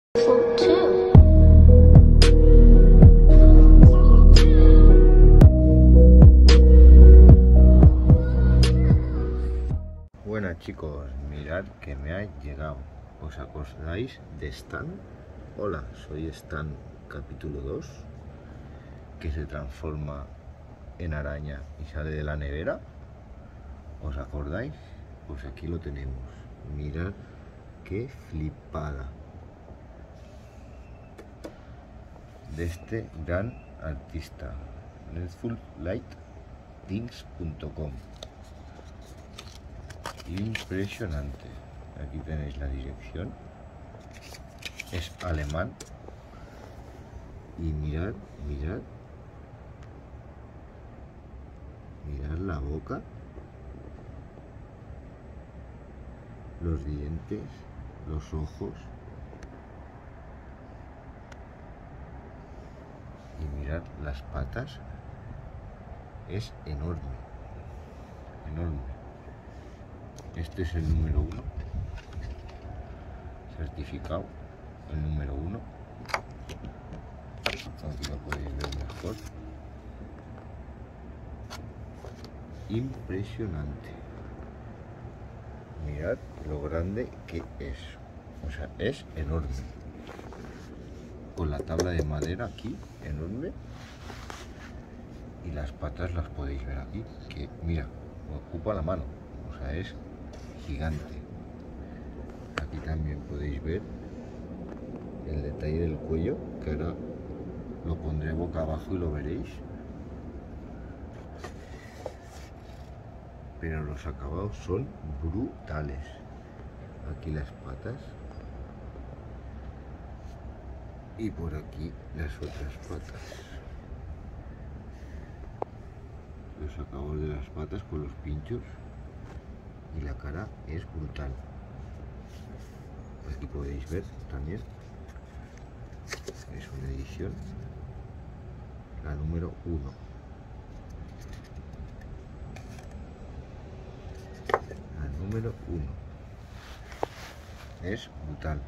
too. Buenas chicos, mirad que me ha llegado. ¿Os acordáis de Stan? Hola, soy Stan capítulo 2, que se transforma en araña y sale de la nevera. ¿Os acordáis? Pues aquí lo tenemos. Mirad qué flipada de este gran artista, netfullightthings.com. Impresionante. Aquí tenéis la dirección. Es alemán. Y mirad la boca, los dientes, los ojos. Y mirad las patas. Es enorme. Este es el número 1, certificado, el número 1. Aquí lo podéis ver mejor. Impresionante. Mirad lo grande que es. O sea, es enorme. Con la tabla de madera aquí, enorme. Y las patas las podéis ver aquí, que mira, ocupa la mano. O sea, es gigante. Aquí también podéis ver el detalle del cuello, que ahora lo pondré boca abajo y lo veréis. Pero los acabados son brutales. Aquí las patas y por aquí las otras patas. Los acabados de las patas con los pinchos. Y la cara es brutal. Aquí podéis ver también. Es una edición, la número 1. La número 1. Es brutal.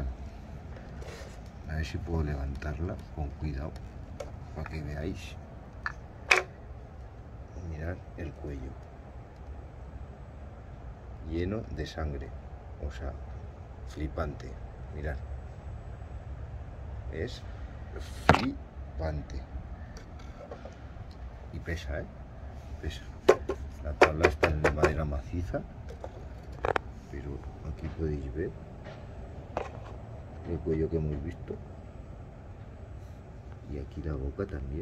A ver si puedo levantarla con cuidado para que veáis. Mirad el cuello. Lleno de sangre, o sea, flipante. Mirad, es flipante. Y pesa, pesa. La tabla está en madera maciza, pero aquí podéis ver el cuello que hemos visto. Y aquí la boca también.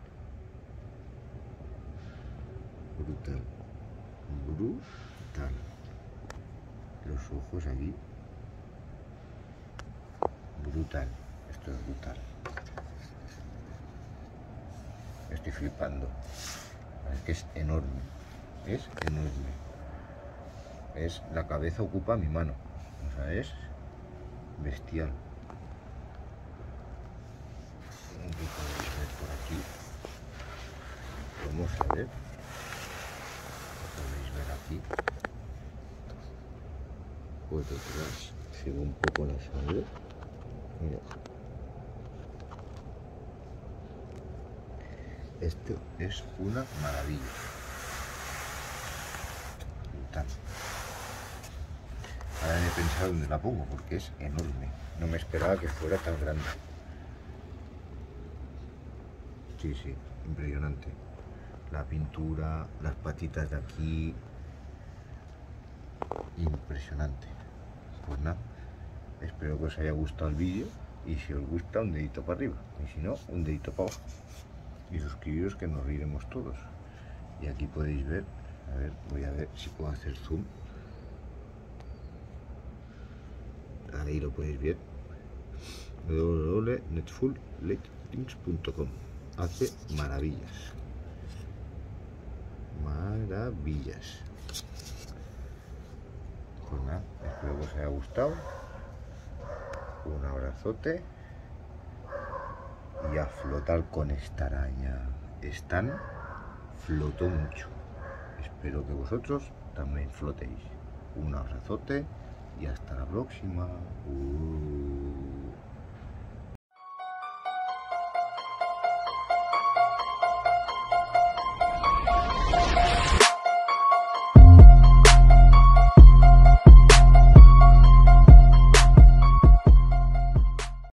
Brutal. Los ojos aquí. Brutal. Esto es brutal. Estoy flipando. Es que es enorme. La cabeza ocupa mi mano. O sea, es bestial. Aquí podéis ver por aquí. Vamos a ver. Podéis ver aquí. Por detrás se ve un poco la sangre. Mira. Esto es una maravilla. Brutal. Ahora he pensado dónde la pongo porque es enorme. No me esperaba que fuera tan grande. Sí, impresionante. La pintura, las patitas de aquí. Impresionante. Pues nada, espero que os haya gustado el vídeo y si os gusta un dedito para arriba y si no un dedito para abajo y suscribiros que nos reiremos todos. Y aquí podéis ver, a ver, voy a ver si puedo hacer zoom. Ahí lo podéis ver, www.netfullightthings.com. hace maravillas. Pues nada, espero que os haya gustado. Un abrazote y a flotar con esta araña. Stan flotó mucho. Espero que vosotros también flotéis. Un abrazote y hasta la próxima.